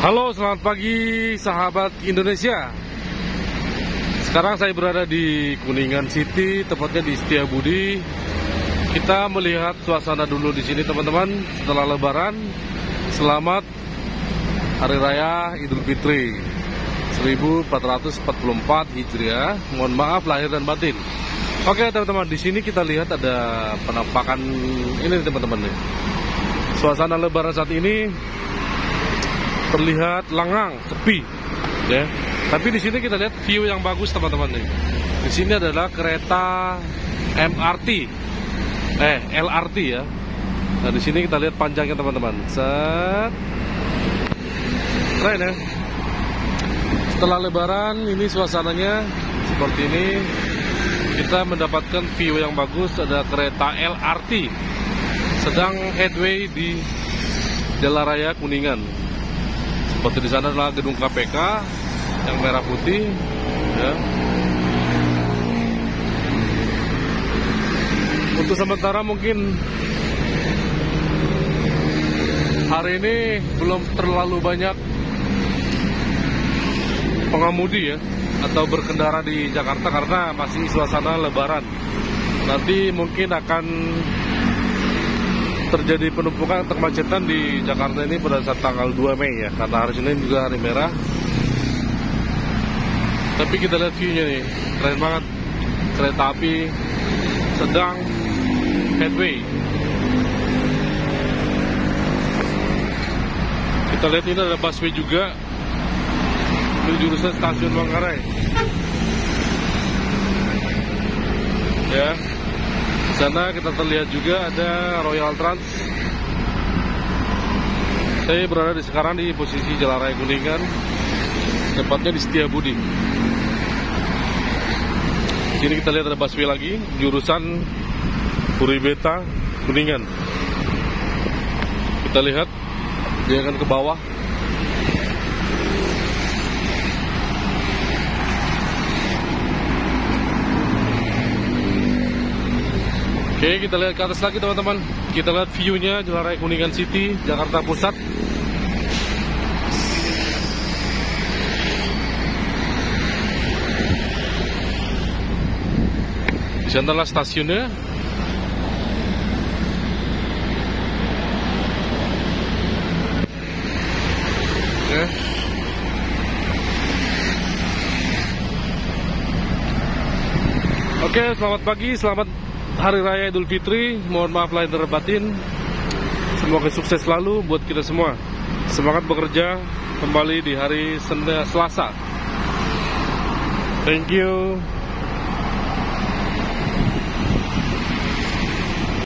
Halo, selamat pagi sahabat Indonesia. Sekarang saya berada di Kuningan City, tepatnya di Setiabudi. Kita melihat suasana dulu di sini, teman-teman. Setelah Lebaran, selamat Hari Raya Idul Fitri 1444 Hijriah. Mohon maaf lahir dan batin. Oke, teman-teman, di sini kita lihat ada penampakan ini, teman-teman. Suasana Lebaran saat ini terlihat lengang, sepi, ya. Tapi di sini kita lihat view yang bagus, teman-teman. Di sini adalah kereta LRT ya. Nah, di sini kita lihat panjangnya, teman-teman. Set, keren ya. Setelah Lebaran, ini suasananya seperti ini. Kita mendapatkan view yang bagus. Ada kereta LRT sedang headway di Jalan Raya Kuningan. Seperti di sana adalah gedung KPK yang merah putih, ya. Untuk sementara mungkin hari ini belum terlalu banyak pengemudi ya atau berkendara di Jakarta karena masih suasana Lebaran. Nanti mungkin akan terjadi penumpukan atau kemacetan di Jakarta ini pada saat tanggal 2 Mei ya, karena hari Senin juga hari merah. Tapi kita lihat view-nya nih, keren banget. Kereta api sedang headway. Kita lihat ini ada busway juga di jurusan Stasiun Manggarai. Ya. Di sana kita terlihat juga ada Royal Trans. Saya berada sekarang di posisi Jalan Raya Kuningan, tepatnya di Setiabudi. Sini kita lihat ada busway lagi, jurusan Puri Beta Kuningan. Kita lihat dia akan ke bawah. Oke, kita lihat ke atas lagi, teman-teman. Kita lihat view-nya Jalan Raya Kuningan City, Jakarta Pusat. Di sana adalah stasiunnya. Oke, selamat pagi, selamat Hari Raya Idul Fitri. Mohon maaf lahir dan batin. Semoga sukses selalu buat kita semua. Semangat bekerja kembali di hari Selasa. Thank you.